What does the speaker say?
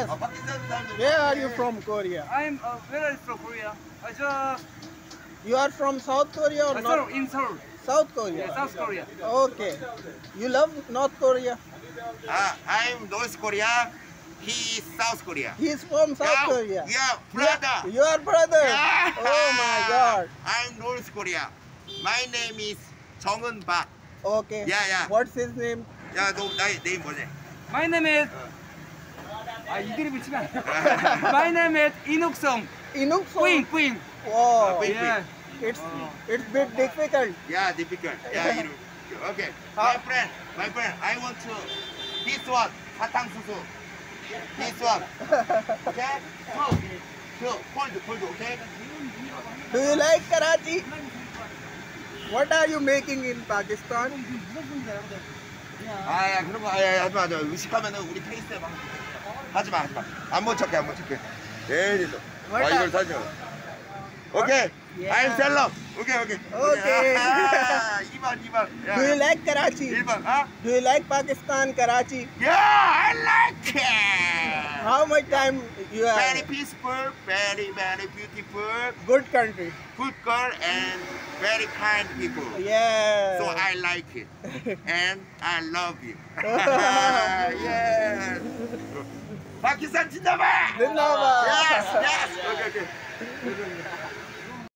Where are you from, Korea? Where are you from Korea? I just You are from South Korea or Seoul, not? in Seoul. South Korea. Yeah, South Korea. Okay. You love North Korea? I'm North Korea. He is South Korea. He's from South Yeah, Korea. yeah, brother. You are brother. Yeah. Oh my God. I'm North Korea. My name is 정은 박. Okay. Yeah. What's his name? 야, 너 나의 네임 뭐지? My name is 이들이 붙이면 안 돼. My name is 인욱성. Inuk. 뿌잉. Wow. 뿌잉. Yeah. It's bit difficult. Yeah, difficult. Yeah, 이름. Okay. My friend, I want to this one 사탕수수. This one. Okay? Cold, okay? Do you like Karachi? What are you making in Pakistan? 야, 그런 거, 하지 마. 의식하면은 우리 페이스에 막. 하지 마. 안 못 찾게. 에이, 이걸 사줘. 오케이. Yeah. I'm 셀럽. 오케이. Okay. 2번. Do you like Karachi? 1번. Do you like Pakistan, Karachi? Yeah, I like it. How much time you have? Very peaceful, very beautiful, Good country. good girl, and very kind people. Yeah. So I like it, and I love you. Yes. 파키스탄 진다바. Zindabad. Yes. Okay.